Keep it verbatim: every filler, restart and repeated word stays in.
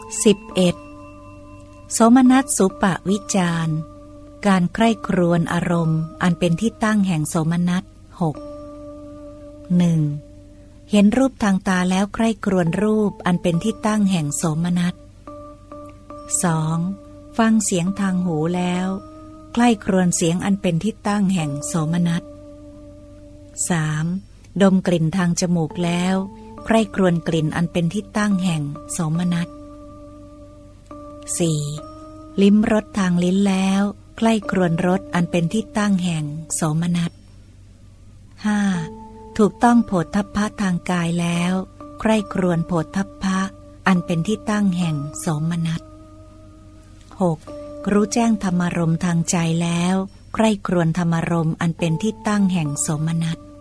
สิบเอ็ดโสมนัสสุปวิจารการใคร่ครวญอารมณ์อันเป็นที่ตั้งแห่งโสมนัสหก หนึ่งเห็นรูปทางตาแล้วใคร่ครวญรูปอันเป็นที่ตั้งแห่งโสมนัส สองฟังเสียงทางหูแล้วใคร่ครวญเสียงอันเป็นที่ตั้งแห่งโสมนัส สามดมกลิ่นทางจมูกแล้วใคร่ครวญกลิ่นอันเป็นที่ตั้งแห่งโสมนัส สี่ลิ้มรสทางลิ้นแล้วใคร่ครวญรสอันเป็นที่ตั้งแห่งโสมนัส ห้าถูกต้องโผฏฐัพพะทางกายแล้วใคร่ครวญโผฏฐัพพะอันเป็นที่ตั้งแห่งโสมนัส หกรู้แจ้งธรรมารมณ์ทางใจแล้วใคร่ครวญธรรมารมณ์อันเป็นที่ตั้งแห่งโสมนัส